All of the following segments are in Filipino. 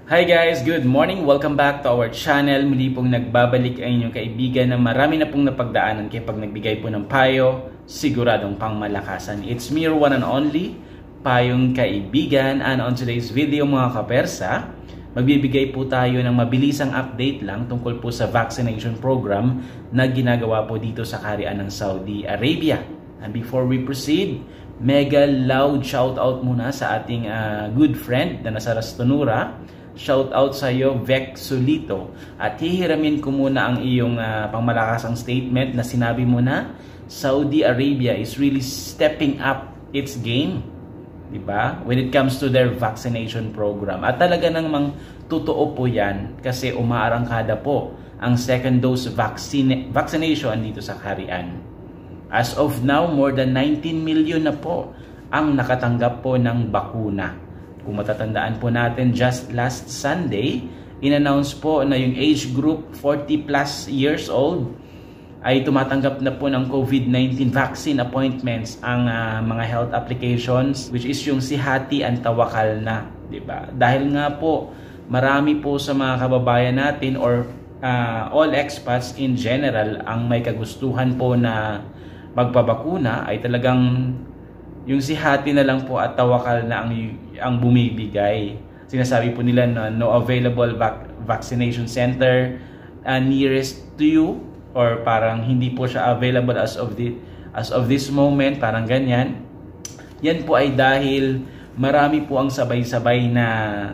Hi guys, good morning. Welcome back to our channel. Muli pong nagbabalik ang inyong kaibigan na marami na pong napagdaanan kaya pag nagbigay po ng payo, siguradong pangmalakasan. It's me, your one and only, Payong Kaibigan. And on today's video mga kapersa, magbibigay po tayo ng mabilisang update lang tungkol po sa vaccination program na ginagawa po dito sa Kaharian ng Saudi Arabia. And before we proceed, mega loud shoutout muna sa ating good friend na nasa Rastonura. Shout out sa iyo, Vec Solito. At hihiramin ko muna ang iyong pangmalakasang statement na sinabi mo na Saudi Arabia is really stepping up its game, diba? When it comes to their vaccination program. At talaga namang totoo po yan kasi umaarangkada po ang second dose vaccination dito sa Kaharian. As of now, more than 19 million na po ang nakatanggap po ng bakuna. Kung matatandaan po natin, just last Sunday, in-announce po na yung age group 40 plus years old ay tumatanggap na po ng COVID-19 vaccine appointments ang mga health applications, which is yung Sihati and Tawakal na, diba? Dahil nga po, marami po sa mga kababayan natin or all expats in general ang may kagustuhan po na magpabakuna ay talagang yung Sihati na lang po at Tawakal na ang bumibigay. Sinasabi po nila na no available vaccination center nearest to you, or parang hindi po siya available as of this moment, parang ganyan. Yan po ay dahil marami po ang sabay-sabay na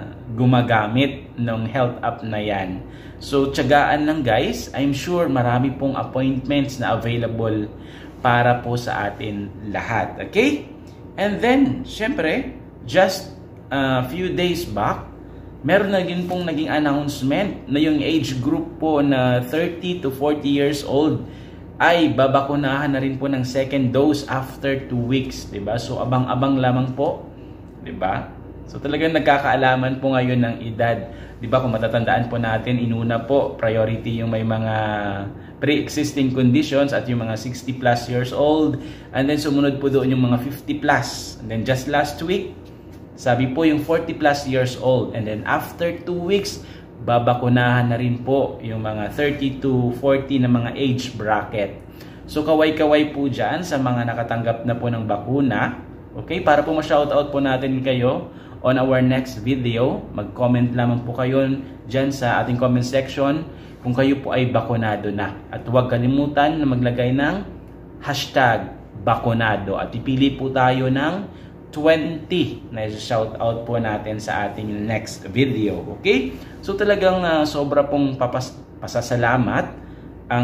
gumagamit ng health app na yan. So tiyagaan lang guys, I'm sure marami pong appointments na available para po sa atin lahat. Okay? And then, syempre, just a few days back, meron na din pong naging announcement na yung age group po na 30 to 40 years old ay babakunahan na rin po ng second dose after 2 weeks, diba? So, abang-abang lamang po, diba? So, talagang nagkakaalaman po ngayon ng edad. Diba, kung matatandaan po natin, inuna po, priority yung may mga pre-existing conditions at yung mga 60 plus years old, and then sumunod po doon yung mga 50 plus, and then just last week sabi po yung 40 plus years old, and then after 2 weeks babakunahan na rin po yung mga 30 to 40 na mga age bracket. So kaway-kaway po dyan sa mga nakatanggap na po ng bakuna. Okay, para po ma-shoutout po natin kayo on our next video, mag-comment lamang po kayo dyan sa ating comment section kung kayo po ay bakunado na. At huwag kalimutan na maglagay ng hashtag bakunado. At ipili po tayo ng 20 na shoutout po natin sa ating next video. Okay? So talagang sobra pong pasasalamat ang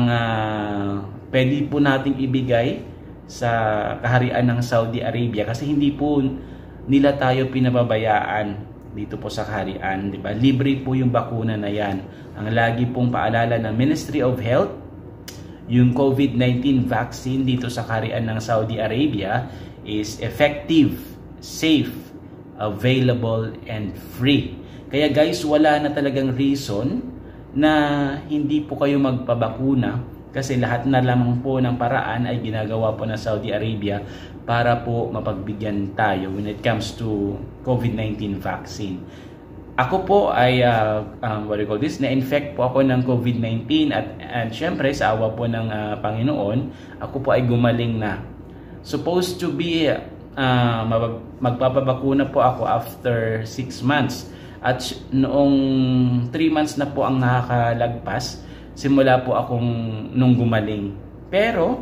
pwede po nating ibigay sa Kaharian ng Saudi Arabia kasi hindi po nila tayo pinababayaan dito po sa Kaharian, di ba? Libre po yung bakuna na yan. Ang lagi pong paalala ng Ministry of Health, yung COVID-19 vaccine dito sa Kaharian ng Saudi Arabia is effective, safe, available, and free. Kaya guys, wala na talagang reason na hindi po kayo magpabakuna kasi lahat na lamang po ng paraan ay ginagawa po ng Saudi Arabia para po mapagbigyan tayo when it comes to COVID-19 vaccine. Ako po ay, na-infect po ako ng COVID-19 at syempre sa awa po ng Panginoon, ako po ay gumaling na. Supposed to be, magpapabakuna po ako after 6 months. At noong 3 months na po ang nakakalagpas, simula po akong nung gumaling. Pero,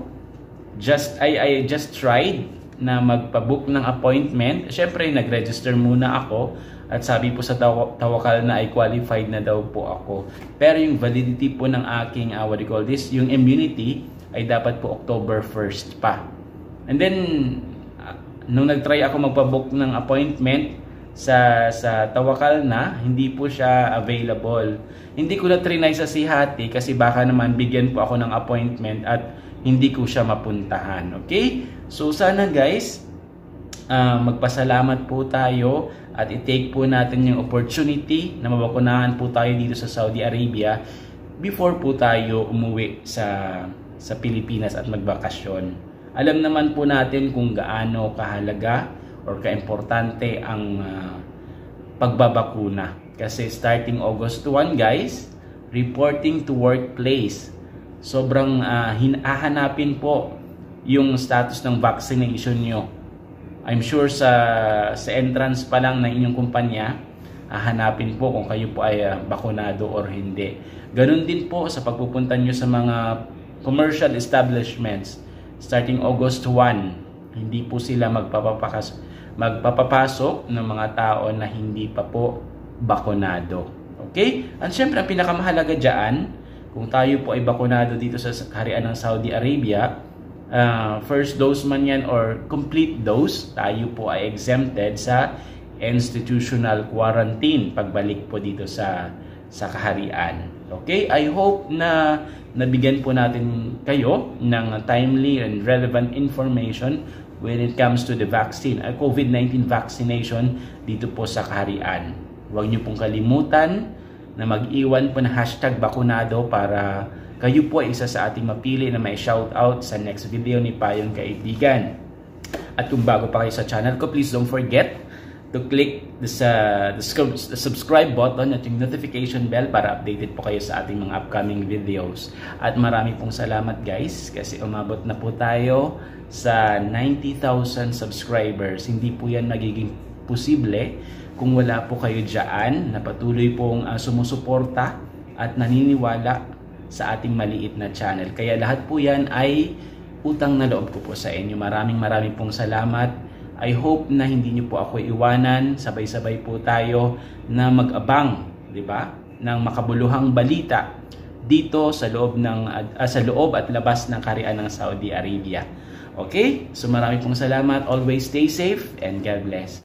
I just tried na magpabook ng appointment. Syempre, nag-register muna ako at sabi po sa Tawakal na ay qualified na daw po ako. Pero yung validity po ng aking, yung immunity ay dapat po October 1st pa. And then, nung nag-try ako magpabook ng appointment sa Tawakal na, hindi po siya available. Hindi ko na trinay sa Sihati kasi baka naman bigyan po ako ng appointment at hindi ko siya mapuntahan. Okay? So sana guys, magpasalamat po tayo at i-take po natin yung opportunity na mabakunahan po tayo dito sa Saudi Arabia before po tayo umuwi sa Pilipinas at magbakasyon. Alam naman po natin kung gaano kahalaga or kaimportante ang pagbabakuna. Kasi starting August 1 guys, reporting to workplace. Sobrang hahanapin po yung status ng vaccination nyo. I'm sure sa entrance pa lang ng inyong kumpanya, hahanapin po kung kayo po ay bakunado or hindi. Ganun din po sa pagpupunta nyo sa mga commercial establishments. Starting August 1, hindi po sila magpapapasok ng mga tao na hindi pa po bakunado. Okay? At syempre, ang pinakamahalaga dyan, kung tayo po ay bakunado dito sa Kaharian ng Saudi Arabia, first dose man yan or complete dose, tayo po ay exempted sa institutional quarantine pagbalik po dito sa Kaharian. Okay? I hope na nabigyan po natin kayo ng timely and relevant information when it comes to the vaccine, COVID-19 vaccination dito po sa Kaharian. Huwag niyo pong kalimutan na mag-iwan po ng hashtag bakunado para kayo po ay isa sa ating mapili na may shoutout sa next video ni Payong Kaibigan. At kung bago pa kayo sa channel ko, please don't forget to click the subscribe button at yung notification bell para updated po kayo sa ating mga upcoming videos. At marami pong salamat guys kasi umabot na po tayo sa 90,000 subscribers. Hindi po yan magiging posible kung wala po kayo dyan na patuloy pong sumusuporta at naniniwala sa ating maliit na channel. Kaya lahat po yan ay utang na loob ko po sa inyo. Maraming pong salamat. I hope na hindi nyo po ako iwanan. Sabay-sabay po tayo na mag-abang, di ba, ng makabuluhang balita dito sa loob at labas ng Kaharian ng Saudi Arabia. Okay? So maraming pong salamat. Always stay safe and God bless.